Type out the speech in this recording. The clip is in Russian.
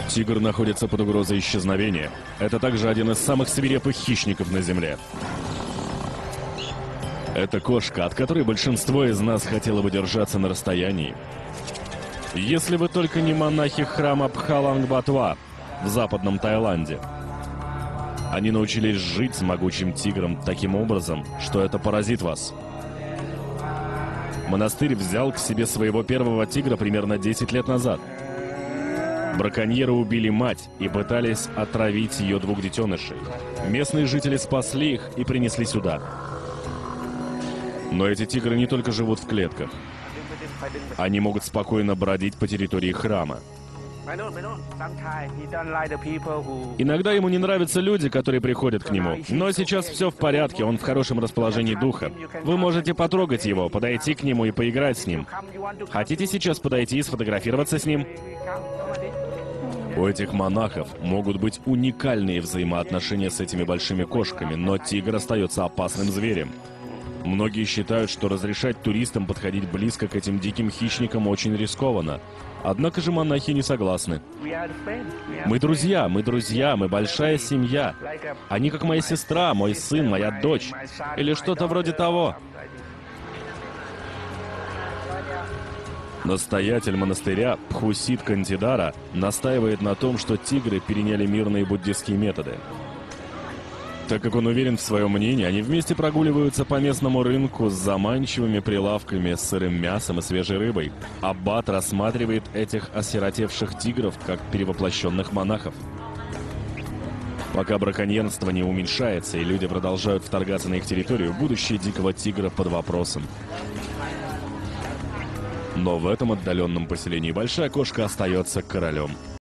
Тигр находится под угрозой исчезновения. Это также один из самых свирепых хищников на Земле. Это кошка, от которой большинство из нас хотело бы держаться на расстоянии. Если бы только не монахи храма Пхалангбатва в западном Таиланде. Они научились жить с могучим тигром таким образом, что это поразит вас. Монастырь взял к себе своего первого тигра примерно 10 лет назад. Браконьеры убили мать и пытались отравить ее 2 детенышей. Местные жители спасли их и принесли сюда. Но эти тигры не только живут в клетках. Они могут спокойно бродить по территории храма. Иногда ему не нравятся люди, которые приходят к нему. Но сейчас все в порядке, он в хорошем расположении духа. Вы можете потрогать его, подойти к нему и поиграть с ним. Хотите сейчас подойти и сфотографироваться с ним? У этих монахов могут быть уникальные взаимоотношения с этими большими кошками, но тигр остается опасным зверем. Многие считают, что разрешать туристам подходить близко к этим диким хищникам очень рискованно. Однако же монахи не согласны. Мы друзья, мы большая семья. Они как моя сестра, мой сын, моя дочь. Или что-то вроде того. Настоятель монастыря Пхусит Кантидара настаивает на том, что тигры переняли мирные буддистские методы. Так как он уверен в своем мнении, они вместе прогуливаются по местному рынку с заманчивыми прилавками с сырым мясом и свежей рыбой. Аббат рассматривает этих осиротевших тигров как перевоплощенных монахов. Пока браконьерство не уменьшается и люди продолжают вторгаться на их территорию, будущее дикого тигра под вопросом. Но в этом отдаленном поселении большая кошка остается королем.